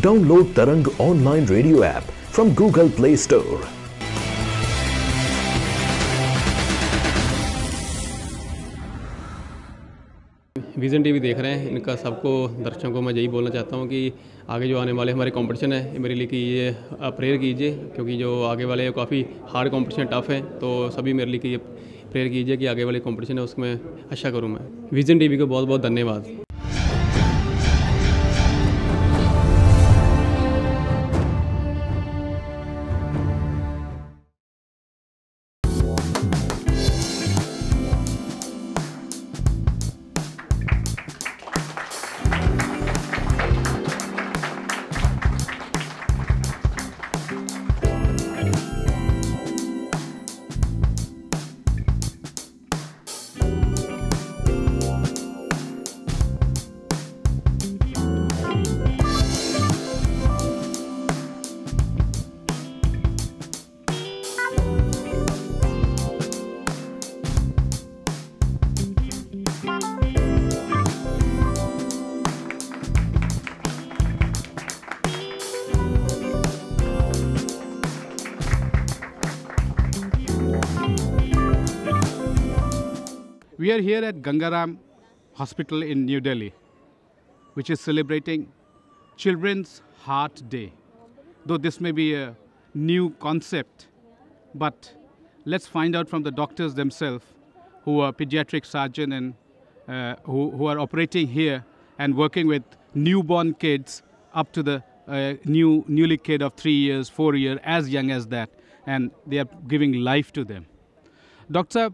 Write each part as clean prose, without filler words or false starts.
Download Tarang online radio app from Google Play Store. Vision TV देख रहे हैं, इनका सबको दर्शकों को मैं यही बोलना चाहता हूँ कि आगे जो आने वाले हमारे कंपटीशन है मेरे लिए कि ये प्रेयर कीजिए, क्योंकि जो आगे वाले काफ़ी हार्ड कंपटीशन टफ है, तो सभी मेरे लिए कि ये प्रेयर कीजिए कि आगे वाले कंपटीशन है उसमें अच्छा करूँ मैं। विज़न टीवी को बहुत बहुत धन्यवाद। We are here at Ganga Ram Hospital in New Delhi, which is celebrating Children's Heart Day. Though this may be a new concept, but let's find out from the doctors themselves, who are pediatric surgeon and who are operating here and working with newborn kids up to the newly kid of 3 years, 4 years, as young as that, and they are giving life to them. Doctor,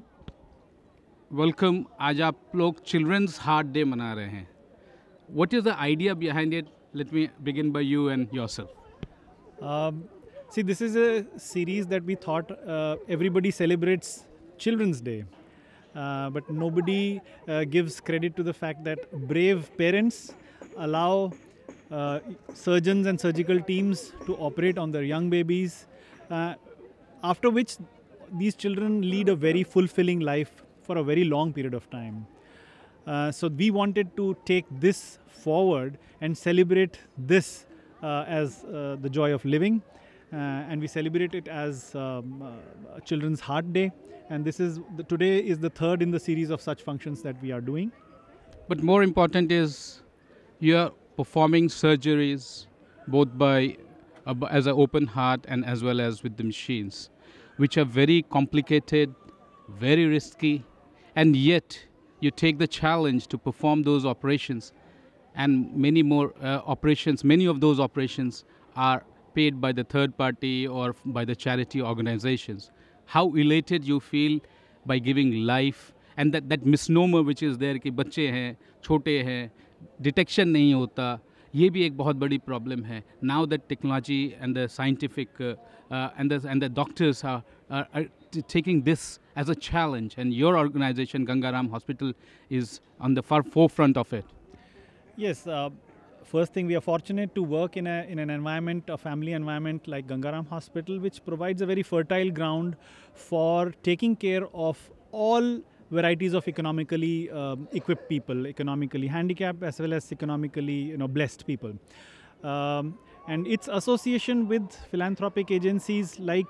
welcome. आज आप लोग children's heart day मना रहे हैं। What is the idea behind it? Let me begin by you and yourself. See, this is a series that we thought everybody celebrates Children's Day, but nobody gives credit to the fact that brave parents allow surgeons and surgical teams to operate on their young babies, after which these children lead a very fulfilling life for a very long period of time. So we wanted to take this forward and celebrate this as the joy of living, and we celebrate it as Children's Heart Day, and today is the third in the series of such functions that we are doing. But more important is you are performing surgeries both as an open heart and as well as with the machines, which are very complicated, very risky, and yet you take the challenge to perform those operations, and many more operations. Many of those operations are paid by the third party or by the charity organizations. How elated you feel by giving life, and that misnomer which is there कि बच्चे हैं, छोटे हैं, detection नहीं होता, ये भी एक बहुत बड़ी problem है. Now that technology and the scientific and the doctors are taking this as a challenge, and your organization Ganga Ram Hospital is on the forefront of it. Yes, first thing, we are fortunate to work in an environment, a family environment like Ganga Ram Hospital, which provides a very fertile ground for taking care of all varieties of economically equipped people, economically handicapped as well as economically blessed people. And its association with philanthropic agencies like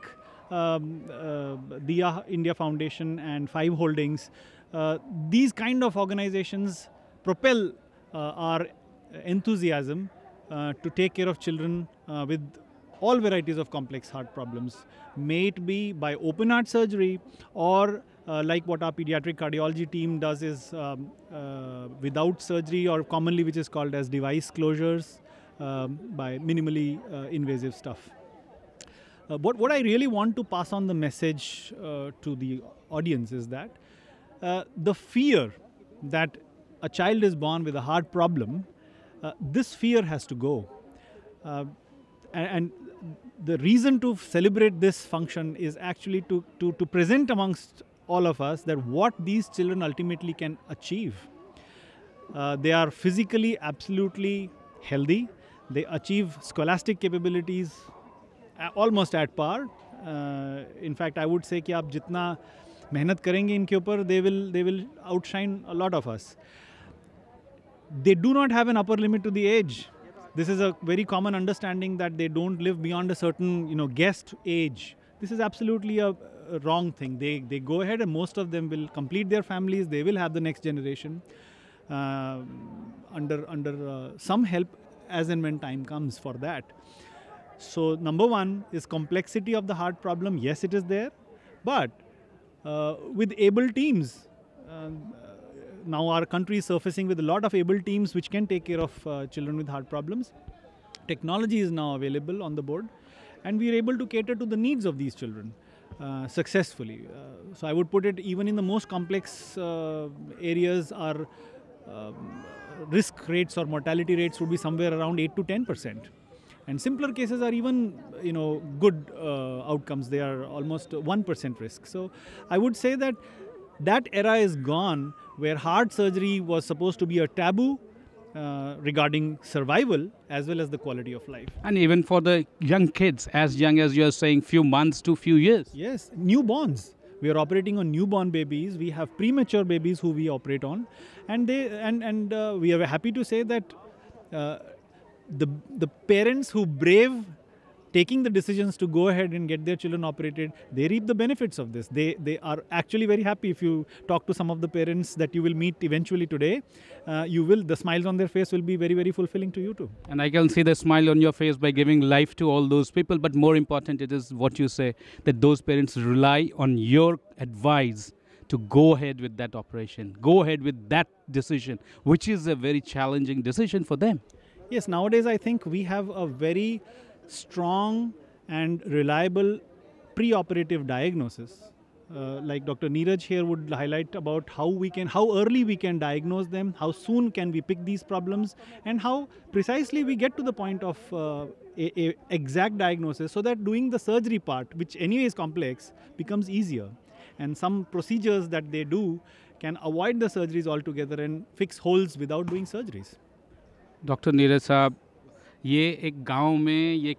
Diya India Foundation and Five Holdings, these kind of organizations propel our enthusiasm to take care of children with all varieties of complex heart problems, may it be by open heart surgery or like what our pediatric cardiology team does is without surgery, or commonly which is called as device closures by minimally invasive stuff. What I really want to pass on the message to the audience is that the fear that a child is born with a heart problem, this fear has to go. And the reason to celebrate this function is actually to present amongst all of us that what these children ultimately can achieve. They are physically absolutely healthy. They achieve scholastic capabilities almost at par. In fact, I would say कि आप जितना मेहनत करेंगे इनके ऊपर, they will outshine a lot of us. They do not have an upper limit to the age. This is a very common understanding that they don't live beyond a certain, guest age. This is absolutely a wrong thing. They go ahead, and most of them will complete their families. They will have the next generation under some help as and when time comes for that. So number one is complexity of the heart problem. Yes, it is there, but with able teams. Now our country is surfacing with a lot of able teams which can take care of children with heart problems. Technology is now available on the board, and we are able to cater to the needs of these children successfully. So I would put it, even in the most complex areas, our risk rates or mortality rates would be somewhere around 8 to 10%. And simpler cases are even, good outcomes. They are almost 1% risk. So I would say that era is gone, where heart surgery was supposed to be a taboo regarding survival as well as the quality of life. And even for the young kids, as young as you are saying, few months to few years. Yes, newborns. We are operating on newborn babies. We have premature babies who we operate on, and we are happy to say that the parents who brave taking the decisions to go ahead and get their children operated, they reap the benefits of this. They are actually very happy. If you talk to some of the parents that you will meet eventually today, the smiles on their face will be very, very fulfilling to you too. And I can see the smile on your face by giving life to all those people. But more important, it is what you say, that those parents rely on your advice to go ahead with that operation, go ahead with that decision, which is a very challenging decision for them. Yes, nowadays I think we have a very strong and reliable pre-operative diagnosis. Like Dr. Neeraj here would highlight about how early we can diagnose them, how soon can we pick these problems, and how precisely we get to the point of a exact diagnosis, so that doing the surgery part, which anyway is complex, becomes easier. And some procedures that they do can avoid the surgeries altogether and fix holes without doing surgeries. Doctor Neeraj साहब, ये एक गांव में ये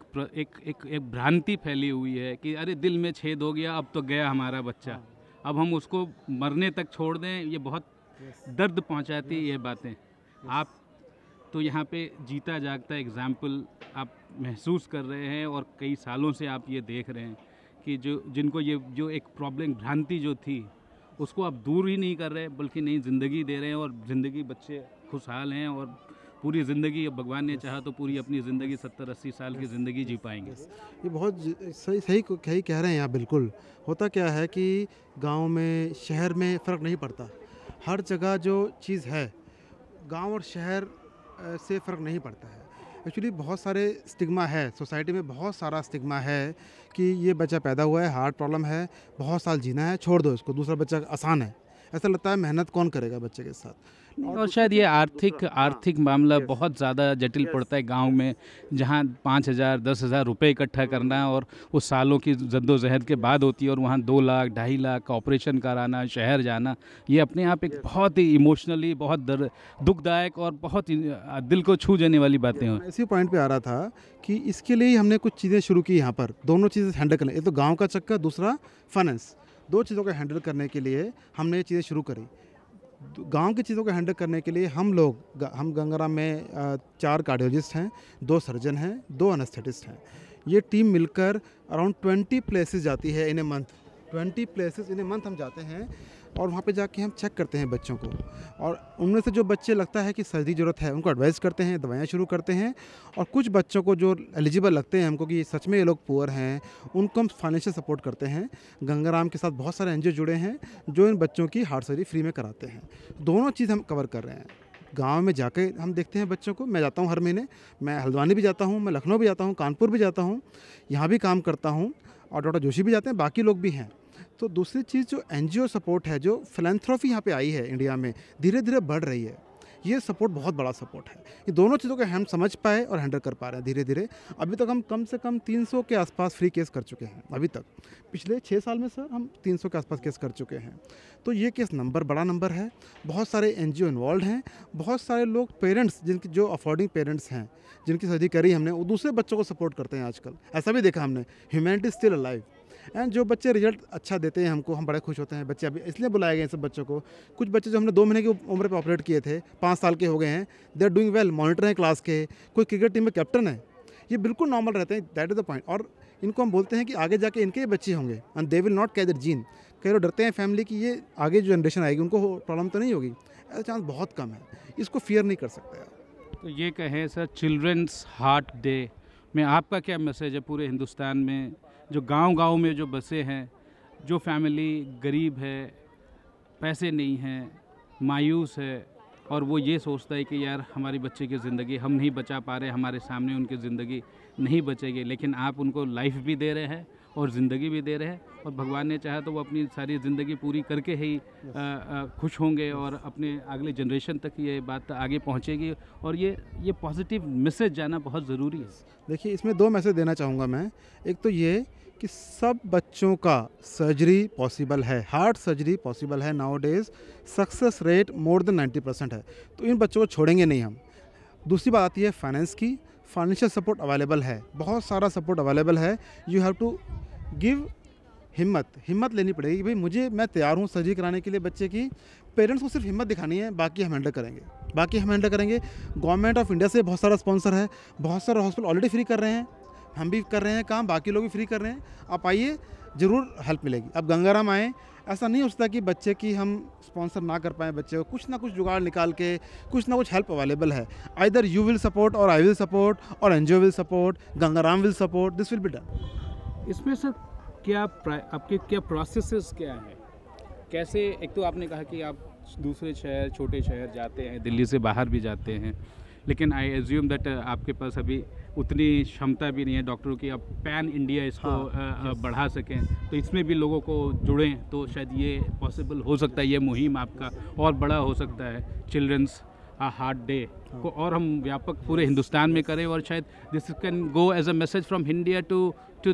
एक भ्रांति फैली हुई है कि अरे दिल में छेद हो गया, अब तो गया हमारा बच्चा, अब हम उसको मरने तक छोड़ दें। ये बहुत दर्द पहुंचाती है ये बातें। आप तो यहाँ पे जीता जागता एग्जाम्पल आप महसूस कर रहे हैं, और कई सालों से आप ये देख रहे हैं कि जिनको ये जो एक प्रॉब्लम भ्रांति जो थी उसको आप दूर ही नहीं कर रहे, बल्कि नई ज़िंदगी दे रहे हैं, और ज़िंदगी बच्चे खुशहाल हैं, और पूरी ज़िंदगी, भगवान ने चाहा तो पूरी अपनी ज़िंदगी 70-80 साल की ज़िंदगी जी पाएंगे। ये बहुत सही कह रहे हैं आप। बिल्कुल होता क्या है कि गांव में शहर में फ़र्क नहीं पड़ता, हर जगह जो चीज़ है गांव और शहर से फ़र्क नहीं पड़ता है। एक्चुअली बहुत सारे स्टिग्मा है सोसाइटी में, बहुत सारा स्टिग्मा है कि ये बच्चा पैदा हुआ है, हार्ट प्रॉब्लम है, बहुत साल जीना है, छोड़ दो इसको, दूसरा बच्चा आसान है। ऐसा लगता है मेहनत कौन करेगा बच्चे के साथ। और शायद ये आर्थिक मामला बहुत ज़्यादा जटिल पड़ता है गांव में, जहां 5,000 10,000 रुपये इकट्ठा करना, और वो सालों की जद्दोजहद के बाद होती है, और वहां 2 लाख 2.5 लाख का ऑपरेशन कराना, शहर जाना, ये अपने आप एक बहुत ही इमोशनली बहुत दुखदायक और बहुत दिल को छू जाने वाली बातें हैं। इसी पॉइंट पे आ रहा था कि इसके लिए हमने कुछ चीज़ें शुरू की यहाँ पर, दोनों चीज़ें हैंडल करने, एक तो गाँव का चक्कर, दूसरा फाइनेंस, 2 चीज़ों को हैंडल करने के लिए हमने ये चीज़ें शुरू करी। गांव की चीज़ों को हैंडल करने के लिए हम गंगाराम में 4 कार्डियोलॉजिस्ट हैं, 2 सर्जन हैं, 2 एनेस्थेटिस्ट हैं। ये टीम मिलकर अराउंड 20 प्लेसेस जाती है in a month. 20 places in a month हम जाते हैं, और वहाँ पे जाके हम चेक करते हैं बच्चों को, और उनमें से जो बच्चे लगता है कि सर्जरी ज़रूरत है उनको एडवाइस करते हैं, दवाइयाँ शुरू करते हैं, और कुछ बच्चों को जो एलिजिबल लगते हैं हमको कि सच में ये लोग पुअर हैं, उनको हम फाइनेंशियल सपोर्ट करते हैं। गंगाराम के साथ बहुत सारे एनजीओ जुड़े हैं जो इन बच्चों की हार्ट सर्जरी फ्री में कराते हैं। दोनों चीज़ हम कवर कर रहे हैं। गाँव में जाके हम देखते हैं बच्चों को, मैं जाता हूँ हर महीने, मैं हल्द्वानी भी जाता हूँ, मैं लखनऊ भी जाता हूँ, कानपुर भी जाता हूँ, यहाँ भी काम करता हूँ, और डॉक्टर जोशी भी जाते हैं, बाकी लोग भी हैं। तो दूसरी चीज़ जो एनजीओ सपोर्ट है, जो फिलैंथ्रोपी यहाँ पे आई है इंडिया में, धीरे धीरे बढ़ रही है। ये सपोर्ट बहुत बड़ा सपोर्ट है। ये दोनों चीज़ों को हम समझ पाए और हैंडल कर पा रहे हैं धीरे धीरे। अभी तक हम कम से कम 300 के आसपास फ्री केस कर चुके हैं। अभी तक पिछले 6 साल में सर हम 300 के आसपास केस कर चुके हैं। तो ये केस बड़ा नंबर है। बहुत सारे एनजीओ इन्वॉल्व हैं, बहुत सारे लोग पेरेंट्स जिनकी जो अफोर्डिंग पेरेंट्स हैं, जिनकी सर्जरी करी हमने, वो दूसरे बच्चों को सपोर्ट करते हैं आजकल। ऐसा भी देखा हमने, ह्यूमैनिटी स्टिल अलाइव। एंड जो बच्चे रिजल्ट अच्छा देते हैं हमको, हम बड़े खुश होते हैं। बच्चे अभी इसलिए बुलाए गए हैं सब बच्चों को। कुछ बच्चे जो हमने 2 महीने की उम्र पे ऑपरेट किए थे, 5 साल के हो गए हैं, they are doing well, monitor हैं क्लास के, कोई क्रिकेट टीम में कैप्टन है। ये बिल्कुल नॉर्मल रहते हैं, दैट इज़ द पॉइंट। और इनको हम बोलते हैं कि आगे जाके इनके ही बच्चे होंगे and they will not carry that gene. कई लोग डरते हैं फैमिली की ये आगे जो जनरेशन आएगी उनको प्रॉब्लम तो नहीं होगी, ऐसा चांस बहुत कम है। इसको फियर नहीं कर सकते आप। तो ये कहें सर, चिल्ड्रंस हार्ट डे में आपका क्या मैसेज है पूरे हिंदुस्तान में, जो गांव-गांव में जो बसे हैं, जो फैमिली गरीब है, पैसे नहीं हैं, मायूस है, और वो ये सोचता है कि यार हमारी बच्चे की ज़िंदगी हम नहीं बचा पा रहे, हमारे सामने उनकी ज़िंदगी नहीं बचेगी, लेकिन आप उनको लाइफ भी दे रहे हैं और ज़िंदगी भी दे रहे हैं, और भगवान ने चाहा तो वो अपनी सारी ज़िंदगी पूरी करके ही खुश होंगे और अपने अगले जनरेशन तक ये बात आगे पहुंचेगी, और ये पॉजिटिव मैसेज जाना बहुत ज़रूरी है। देखिए, इसमें 2 मैसेज देना चाहूँगा मैं। एक तो ये कि सब बच्चों का सर्जरी पॉसिबल है, हार्ट सर्जरी पॉसिबल है। Nowadays success rate more than 90% है, तो इन बच्चों को छोड़ेंगे नहीं हम। दूसरी बात आती है फाइनेंस की। फाइनेंशियल सपोर्ट अवेलेबल है, बहुत सारा सपोर्ट अवेलेबल है। यू हैव टू गिव हिम्मत लेनी पड़ेगी कि भाई मैं तैयार हूँ सर्जरी कराने के लिए बच्चे की। पेरेंट्स को सिर्फ हिम्मत दिखानी है, बाकी हम हैंडल करेंगे। गवर्नमेंट ऑफ इंडिया से बहुत सारा स्पॉन्सर है, बहुत सारे हॉस्पिटल ऑलरेडी फ्री कर रहे हैं, हम भी कर रहे हैं काम, बाकी लोग भी फ्री कर रहे हैं। आप आइए, ज़रूर हेल्प मिलेगी। आप गंगाराम आएँ, ऐसा नहीं हो सकता कि बच्चे की हम स्पॉन्सर ना कर पाएँ। बच्चे को कुछ ना कुछ जुगाड़ निकाल के कुछ ना कुछ हेल्प अवेलेबल है। Either you will support or I will support or NGO will support, Gangaram will support, this will be done. इसमें सर आपके क्या प्रोसेसेस क्या हैं, कैसे? एक तो आपने कहा कि आप दूसरे शहर, छोटे शहर जाते हैं, दिल्ली से बाहर भी जाते हैं, लेकिन आई एज्यूम दैट आपके पास अभी उतनी क्षमता भी नहीं है डॉक्टरों की, अब पैन इंडिया इसको बढ़ा सकें, तो इसमें भी लोगों को जुड़ें, तो शायद ये पॉसिबल हो सकता है, ये मुहिम आपका और बड़ा हो सकता है, चिल्ड्रंस हार्ट डे को और हम व्यापक पूरे हिंदुस्तान में करें, और शायद this can go as a message from India to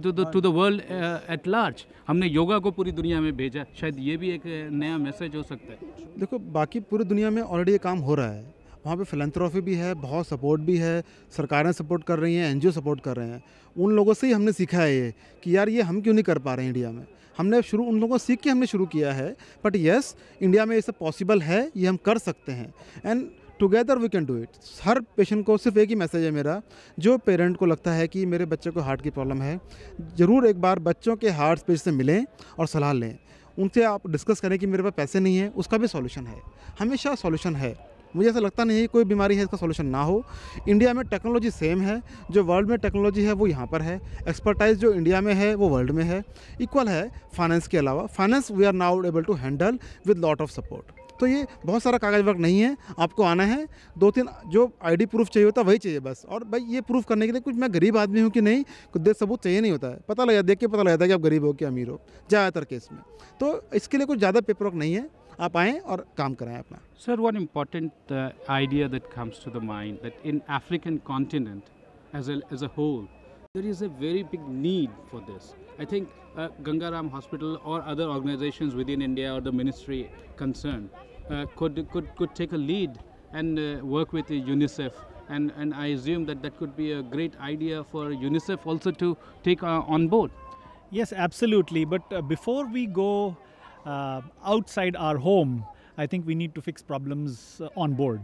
the world at large. हमने योगा को पूरी दुनिया में भेजा, शायद ये भी एक नया मैसेज हो सकता है। देखो, बाकी पूरी दुनिया में ऑलरेडी ये काम हो रहा है, वहाँ पे फिलैंथ्रोपी भी है, बहुत सपोर्ट भी है, सरकारें सपोर्ट कर रही हैं, एनजीओ सपोर्ट कर रहे हैं। उन लोगों से ही हमने सीखा है ये कि यार ये हम क्यों नहीं कर पा रहे हैं इंडिया में। हमने उन लोगों को सीख के हमने शुरू किया है, बट येस, इंडिया में ये सब पॉसिबल है, ये हम कर सकते हैं, and together we can do it. हर पेशेंट को सिर्फ एक ही मैसेज है मेरा, जो पेरेंट को लगता है कि मेरे बच्चे को हार्ट की प्रॉब्लम है, ज़रूर एक बार बच्चों के हार्ट स्पेशलिस्ट से मिलें और सलाह लें। उनसे आप डिस्कस करें कि मेरे पास पैसे नहीं है, उसका भी सॉल्यूशन है, हमेशा सॉल्यूशन है। मुझे ऐसा लगता नहीं है कोई बीमारी है इसका सॉल्यूशन ना हो। इंडिया में टेक्नोलॉजी सेम है, जो वर्ल्ड में टेक्नोलॉजी है वो यहाँ पर है, एक्सपर्टाइज जो इंडिया में है वो वर्ल्ड में है, इक्वल है। फाइनेंस के अलावा finance we are now able to handle with lot of support. तो ये बहुत सारा कागज वर्क नहीं है, आपको आना है, 2-3 जो आईडी प्रूफ चाहिए होता है वही चाहिए बस। और भाई ये प्रूफ करने के लिए कुछ मैं गरीब आदमी हूँ कि नहीं, कुछ देख सबूत चाहिए नहीं होता है, पता लगा देख के पता लगता है कि आप गरीब हो कि अमीर हो ज़्यादातर केस में। तो इसके लिए कुछ ज़्यादा पेपर वर्क नहीं है, आप आएँ और काम कराएं अपना। Sir, one important idea that comes to the mind, that in African continent as a whole, there is a very big need for this. I think Ganga Ram Hospital or other organizations within India or the ministry concerned could take a lead and work with UNICEF, and I assume that could be a great idea for UNICEF also to take on board. Yes, absolutely. But before we go outside our home, I think we need to fix problems on board.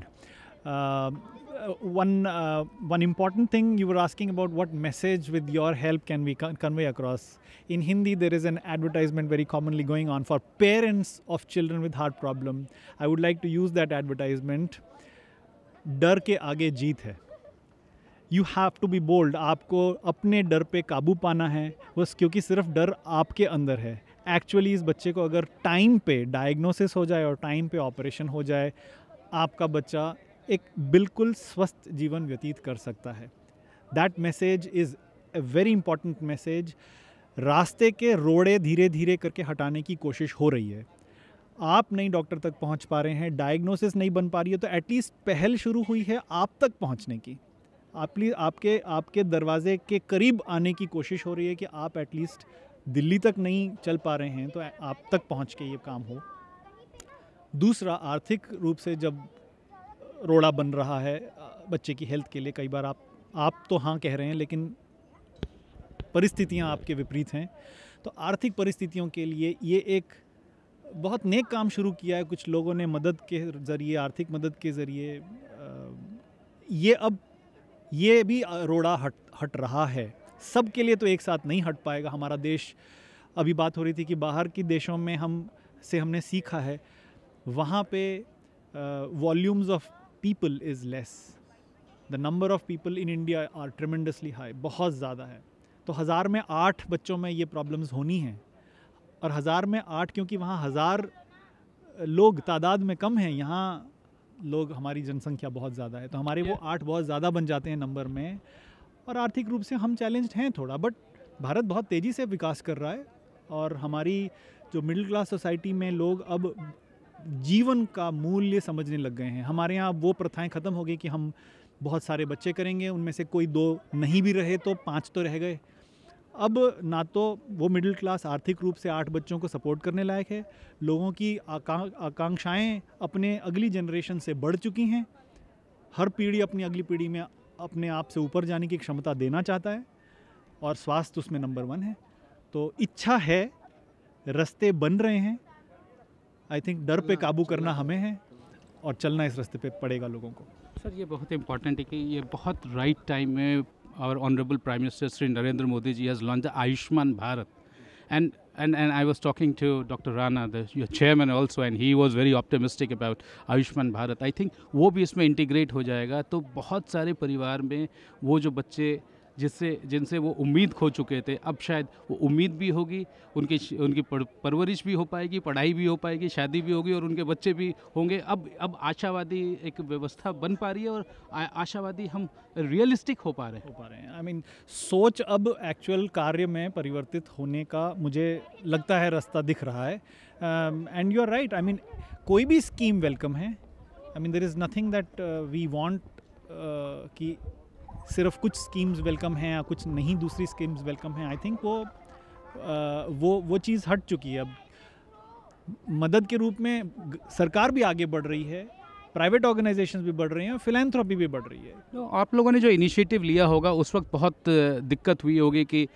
One important thing you were asking about, what message with your help can we convey across. In Hindi, there is an advertisement very commonly going on for parents of children with heart problem. I would like to use that advertisement. डर के आगे जीत है. You have to be bold. आपको अपने डर पे काबू पाना है, बस, क्योंकि सिर्फ डर आपके अंदर है. एक्चुअली इस बच्चे को अगर टाइम पे डायग्नोसिस हो जाए और टाइम पे ऑपरेशन हो जाए, आपका बच्चा एक बिल्कुल स्वस्थ जीवन व्यतीत कर सकता है. That message is a very important message. रास्ते के रोड़े धीरे धीरे करके हटाने की कोशिश हो रही है. आप नहीं डॉक्टर तक पहुंच पा रहे हैं, डायग्नोसिस नहीं बन पा रही है, तो एटलीस्ट पहल शुरू हुई है आप तक पहुंचने की. आपके दरवाजे के करीब आने की कोशिश हो रही है कि आप एटलीस्ट दिल्ली तक नहीं चल पा रहे हैं तो आप तक पहुंच के ये काम हो. दूसरा, आर्थिक रूप से जब रोड़ा बन रहा है बच्चे की हेल्थ के लिए, कई बार आप तो हाँ कह रहे हैं, लेकिन परिस्थितियाँ आपके विपरीत हैं, तो आर्थिक परिस्थितियों के लिए ये एक बहुत नेक काम शुरू किया है कुछ लोगों ने, मदद के ज़रिए, आर्थिक मदद के ज़रिए। ये अब ये भी रोड़ा हट रहा है। सब के लिए तो एक साथ नहीं हट पाएगा। हमारा देश, अभी बात हो रही थी कि बाहर के देशों में हमने सीखा है, वहाँ पे volumes of people is less, the number of people in India are tremendously high, बहुत ज़्यादा है। तो 1000 में 8 बच्चों में ये प्रॉब्लम्स होनी हैं, और 1000 में 8 क्योंकि वहाँ 1000 लोग तादाद में कम हैं, यहाँ लोग, हमारी जनसंख्या बहुत ज़्यादा है, तो हमारे वो 8 बहुत ज़्यादा बन जाते हैं नंबर में, और आर्थिक रूप से हम चैलेंज्ड हैं थोड़ा। बट भारत बहुत तेज़ी से विकास कर रहा है, और हमारी जो मिडिल क्लास सोसाइटी में लोग अब जीवन का मूल्य समझने लग गए हैं। हमारे यहाँ वो प्रथाएं ख़त्म हो गई कि हम बहुत सारे बच्चे करेंगे, उनमें से कोई 2 नहीं भी रहे तो 5 तो रह गए। अब ना तो वो मिडिल क्लास आर्थिक रूप से 8 बच्चों को सपोर्ट करने लायक है, लोगों की आकांक्षाएं अपने अगली जनरेशन से बढ़ चुकी हैं। हर पीढ़ी अपनी अगली पीढ़ी में अपने आप से ऊपर जाने की क्षमता देना चाहता है, और स्वास्थ्य उसमें नंबर 1 है। तो इच्छा है, रास्ते बन रहे हैं। आई थिंक डर पे काबू करना हमें है, और चलना इस रास्ते पे पड़ेगा लोगों को। सर, ये बहुत इम्पॉर्टेंट है कि ये बहुत राइट टाइम में our honorable Prime Minister Sri Narendra Modi ji has launched the Ayushman Bharat, and I was talking to Dr. Rana, your chairman also, and he was very optimistic about Ayushman Bharat. I think वो भी इसमें integrate हो जाएगा, तो बहुत सारे परिवार में वो जो बच्चे जिनसे वो उम्मीद खो चुके थे, अब शायद वो उम्मीद भी होगी, उनकी परवरिश भी हो पाएगी, पढ़ाई भी हो पाएगी, शादी भी होगी, और उनके बच्चे भी होंगे। अब आशावादी एक व्यवस्था बन पा रही है, और आशावादी हम रियलिस्टिक हो पा रहे हैं। आई मीन सोच अब एक्चुअल कार्य में परिवर्तित होने का मुझे लगता है रास्ता दिख रहा है। And you are right, I mean कोई भी स्कीम वेलकम है। I mean there is nothing that we want कि सिर्फ कुछ स्कीम्स वेलकम हैं या कुछ नहीं दूसरी स्कीम्स वेलकम हैं। आई थिंक वो चीज़ हट चुकी है। अब मदद के रूप में सरकार भी आगे बढ़ रही है, प्राइवेट ऑर्गेनाइजेशंस भी बढ़ रही हैं, फिलैंथ्रोपी भी बढ़ रही है। तो आप लोगों ने जो इनिशिएटिव लिया होगा उस वक्त बहुत दिक्कत हुई होगी कि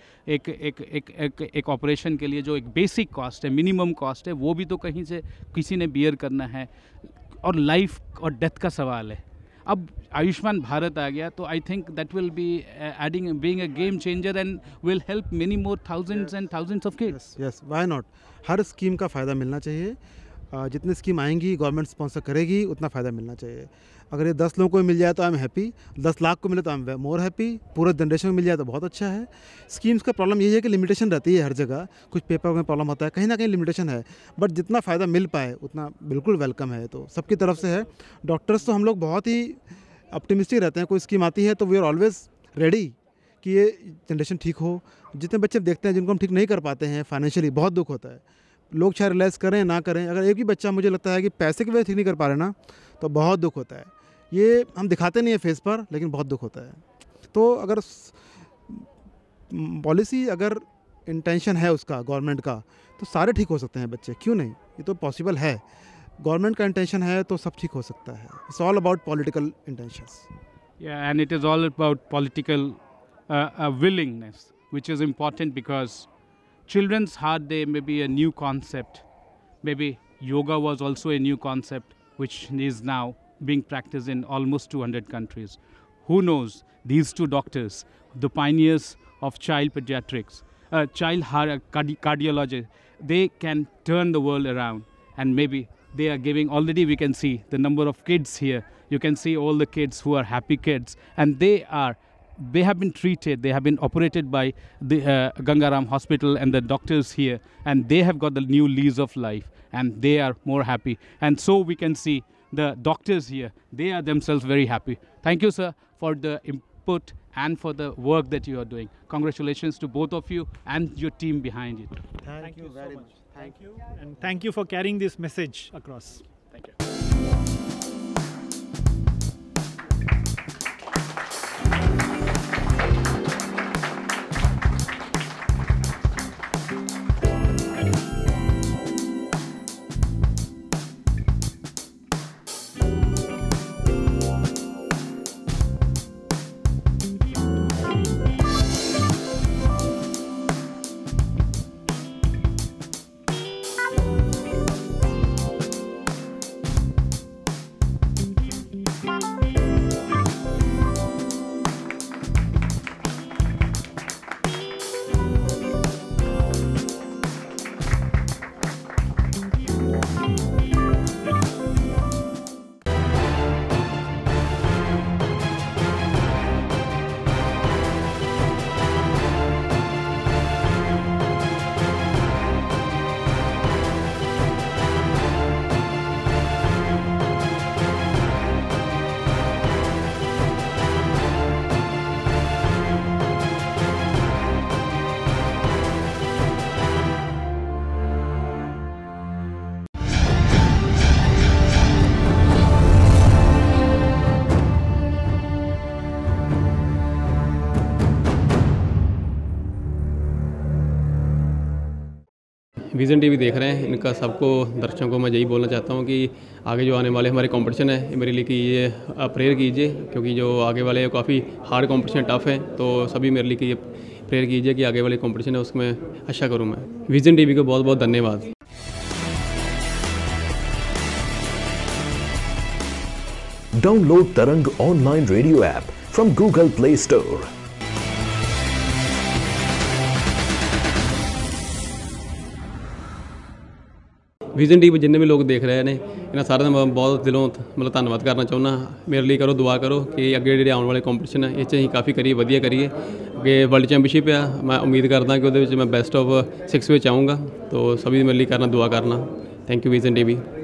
एक ऑपरेशन के लिए जो एक बेसिक कॉस्ट है, मिनिमम कॉस्ट है, वो भी तो कहीं से किसी ने बियर करना है, और लाइफ और डेथ का सवाल है। अब आयुष्मान भारत आ गया, तो I think that will be adding being a game changer and will help many more thousands and thousands of kids. Yes, why not. हर स्कीम का फ़ायदा मिलना चाहिए। जितनी स्कीम आएंगी गवर्नमेंट स्पॉन्सर करेगी, उतना फ़ायदा मिलना चाहिए। अगर ये 10 लोगों को मिल जाए तो आई एम हैप्पी, 10 लाख को मिले तो आई एम मोर हैप्पी, पूरे जनरेशन को मिल जाए तो बहुत अच्छा है। स्कीम्स का प्रॉब्लम यही है कि लिमिटेशन रहती है हर जगह, कुछ पेपर में प्रॉब्लम होता है, कहीं ना कहीं लिमिटेशन है, बट जितना फ़ायदा मिल पाए उतना बिल्कुल वेलकम है। तो सबकी तरफ से है। डॉक्टर्स तो हम लोग बहुत ही ऑप्टिमिस्टिक रहते हैं, कोई स्कीम आती है तो वी आर ऑलवेज रेडी कि ये जनरेशन ठीक हो। जितने बच्चे देखते हैं जिनको हम ठीक नहीं कर पाते हैं फाइनेंशियली, बहुत दुख होता है। लोग चाहे रियलाइज़ करें ना करें, अगर एक भी बच्चा मुझे लगता है कि पैसे की वजह ठीक नहीं कर पा रहे ना, तो बहुत दुख होता है। ये हम दिखाते नहीं है फेस पर, लेकिन बहुत दुख होता है। तो अगर पॉलिसी, अगर इंटेंशन है उसका गवर्नमेंट का, तो सारे ठीक हो सकते हैं बच्चे, क्यों नहीं? ये तो पॉसिबल है। गवर्नमेंट का इंटेंशन है तो सब ठीक हो सकता है। It's all about political intentions. Yeah, and it is all about political willingness, which is important because Children's Heart Day may be a new concept. Maybe yoga was also a new concept, which is now being practiced in almost 200 countries. Who knows? These two doctors, the pioneers of child pediatrics, child cardiology, they can turn the world around, and maybe they are giving, already we can see the number of kids here. You can see all the kids who are happy kids, and they have been treated, they have been operated by the Ganga Ram Hospital and the doctors here, and they have got the new lease of life, and they are more happy. And so we can see the doctors here, they are themselves very happy. Thank you, sir, for the input and for the work that you are doing. Congratulations to both of you and your team behind it. Thank you very much. Thank you, and thank you for carrying this message across. Thank you. Vision TV देख रहे हैं, इनका सबको दर्शकों को मैं यही बोलना चाहता हूँ कि आगे जो आने वाले हमारे कंपटीशन है, ये मेरे लिए कि ये प्रेयर कीजिए, क्योंकि जो आगे वाले काफ़ी हार्ड कंपटीशन टफ है, तो सभी मेरे लिए कि ये प्रेयर कीजिए कि आगे वाले कंपटीशन है उसमें अच्छा करूँ मैं। विज़न टीवी को बहुत बहुत धन्यवाद। Download Tarang online radio app from Google Play Store. Vision TV जिन्ने भी लोग देख रहे ने इन्हां सारिਆਂ ਦਾ मैं बहुत दिलों मतलब धन्यवाद करना चाहुंदा। मेरे लिए करो दुआ करो कि अगे ਜਿਹੜੇ आने वाले कंपटीशन है इस ਅਸੀਂ काफ़ी करिए वधिया करिए। अगे वर्ल्ड चैंपियनशिप आ, मैं उम्मीद करदा कि ਉਹਦੇ ਵਿੱਚ मैं बेस्ट ऑफ 6 ਵਿੱਚ आऊँगा, तो सभी मेरे लिए करना दुआ करना। Thank you vision TV.